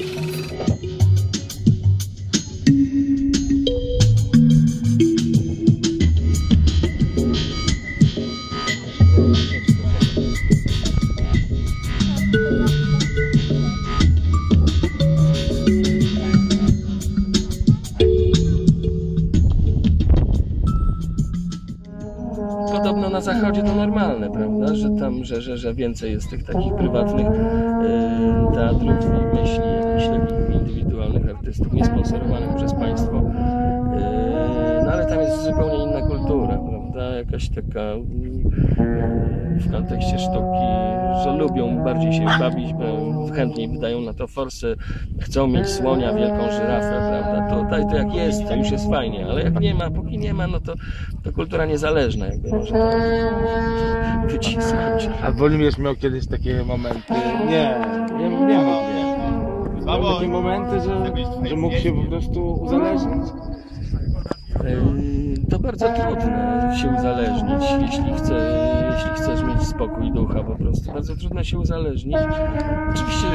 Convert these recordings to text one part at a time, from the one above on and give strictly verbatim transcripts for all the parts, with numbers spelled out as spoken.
Podobno na zachodzie to normalne, prawda, że tam, że, że, że więcej jest tych takich prywatnych e, teatrów i myśli jakichś takich indywidualnych artystów, niesponsorowanych przez państwo. E, no ale tam jest zupełnie inna kultura, prawda, jakaś taka e, w kontekście sztuki, że lubią bardziej się bawić, bo chętniej wydają na to forsę, chcą mieć słonia, wielką żyrafę, prawda, tutaj to jak jest, to już jest fajnie, ale jak nie ma, póki nie ma, no to, to kultura niezależna jakby może to wycisnąć. A Wolimierz miał kiedyś takie momenty? Nie, nie, nie mógł, nie. Miał takie momenty, że, że mógł się po prostu uzależnić? To bardzo trudne się uzależnić, jeśli, chce, jeśli chcesz mieć spokój ducha po prostu. Bardzo trudno się uzależnić. Oczywiście,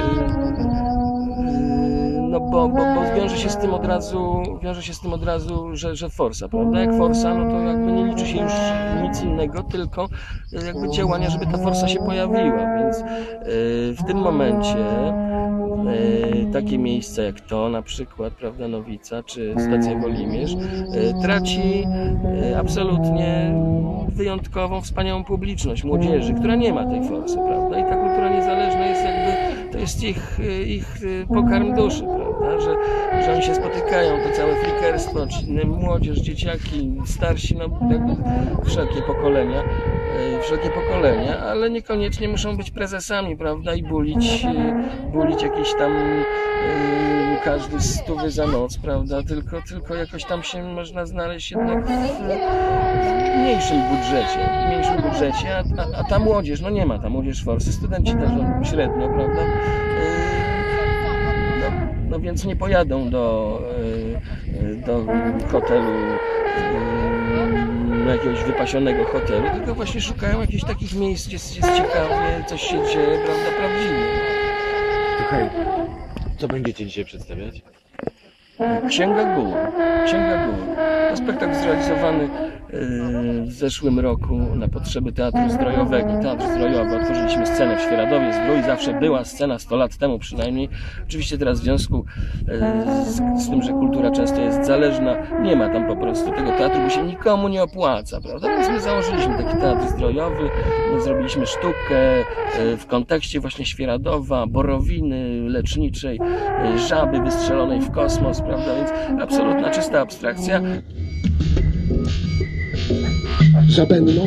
no bo, bo, bo wiąże się z tym od razu, wiąże się z tym od razu, że, że forsa, prawda? Jak forsa, no to jakby nie liczy się już nic innego, tylko jakby działania, żeby ta forsa się pojawiła, więc w tym momencie takie miejsca jak to, na przykład, prawda, Nowica czy stacja Wolimierz, traci absolutnie wyjątkową, wspaniałą publiczność młodzieży, która nie ma tej forsy, prawda, i ta kultura niezależna jest jakby, to jest ich, ich pokarm duszy, prawda, że, że oni się spotykają, to całe flikerstwo, młodzież, dzieciaki, starsi, no jakby wszelkie pokolenia, wszelkie pokolenia, ale niekoniecznie muszą być prezesami, prawda, i bulić, bulić jakieś tam yy, każdy stówy za noc, prawda, tylko, tylko jakoś tam się można znaleźć jednak w, w mniejszym budżecie, w mniejszym budżecie, a, a, a ta młodzież, no nie ma ta młodzież forsy, studenci też średnio, prawda, yy, no, no więc nie pojadą do, yy, do hotelu, yy, do jakiegoś wypasionego hotelu, tylko właśnie szukają jakichś takich miejsc, gdzie jest, jest ciekawie, coś się dzieje, prawda, prawdziwie. Okej, co będziecie dzisiaj przedstawiać? Księga Gór. Księga Gór. To spektakl zrealizowany w zeszłym roku na potrzeby Teatru Zdrojowego. Teatr Zdrojowy. Otworzyliśmy scenę w Świeradowie Zdrój. Zawsze była scena, sto lat temu przynajmniej. Oczywiście teraz w związku z, z tym, że kultura często jest zależna, nie ma tam po prostu tego teatru, bo się nikomu nie opłaca, prawda? Więc my założyliśmy taki Teatr Zdrojowy. My zrobiliśmy sztukę w kontekście właśnie Świeradowa, Borowiny leczniczej, żaby wystrzelonej w kosmos, prawda? Więc absolutna czysta abstrakcja. Żabenno?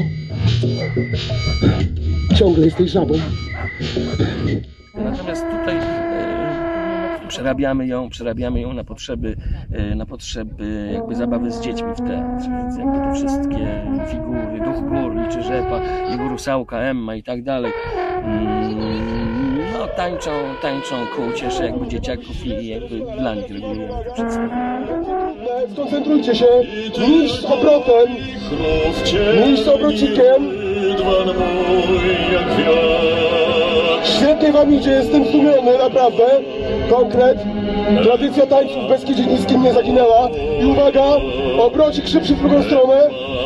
Ciągle jesteś żabą. Natomiast tutaj e, przerabiamy ją, przerabiamy ją na potrzeby, e, na potrzeby jakby zabawy z dziećmi w teatrze. Więc jakby te wszystkie figury, duch gór, liczy rzepa, jego rusałka, Emma i tak dalej. Mm, no tańczą, tańczą ku uciesze jakby dzieciaków i jakby dla nich regulujemy to przedstawienie. Skoncentrujcie się, mistrz z obrotem, mistrz z obrocikiem. Świetnie wam idzie, jestem zdumiony, naprawdę. Konkret, tradycja tańców w Beskidzie Niskim nie zaginęła. I uwaga, obrocik szybszy w drugą stronę.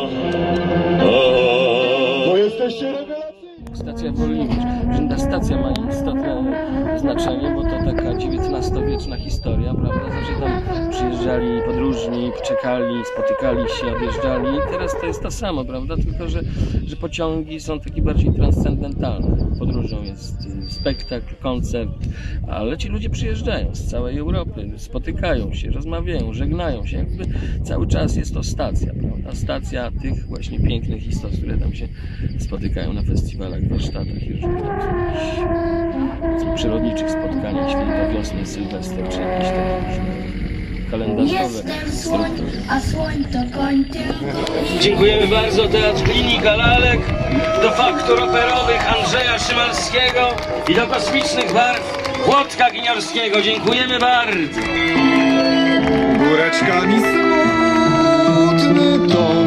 Bo jesteście rewelacyjni. Stacja Wolimierz. Ta stacja ma istotne znaczenie, bo to taka dziewiętnastowieczna historia, prawda? Zawsze tam przyjeżdżali podróżni, czekali, spotykali się, odjeżdżali i teraz to jest to samo, prawda? Tylko, że, że pociągi są takie bardziej transcendentalne. Podróżą jest spektakl, koncert, ale ci ludzie przyjeżdżają z całej Europy, spotykają się, rozmawiają, żegnają się. Jakby cały czas jest to stacja, prawda? Stacja tych właśnie pięknych istot, które tam się spotykają na festiwalach, warsztatach i różnych tam jakichś przyrodniczych spotkaniach, święta wiosny, sylwester, czy jakieś takie różne kalendarzowe struktury. Dziękujemy bardzo. Teatr Klinika Lalek, do faktur operowych Andrzeja Szymalskiego i do kosmicznych barw Włodka Giniorskiego. Dziękujemy bardzo. Góreczkami smutny ton